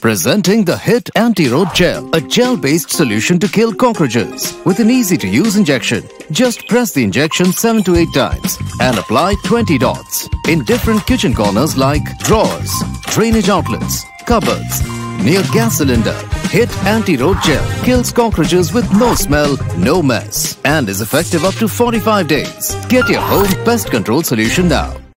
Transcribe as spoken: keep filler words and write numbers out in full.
Presenting the hit Anti Roach Gel, a gel-based solution to kill cockroaches. With an easy-to-use injection, just press the injection seven to eight times and apply twenty dots in different kitchen corners like drawers, drainage outlets, cupboards, near gas cylinder. Hit Anti Roach Gel kills cockroaches with no smell, no mess, and is effective up to forty-five days. Get your home pest control solution now.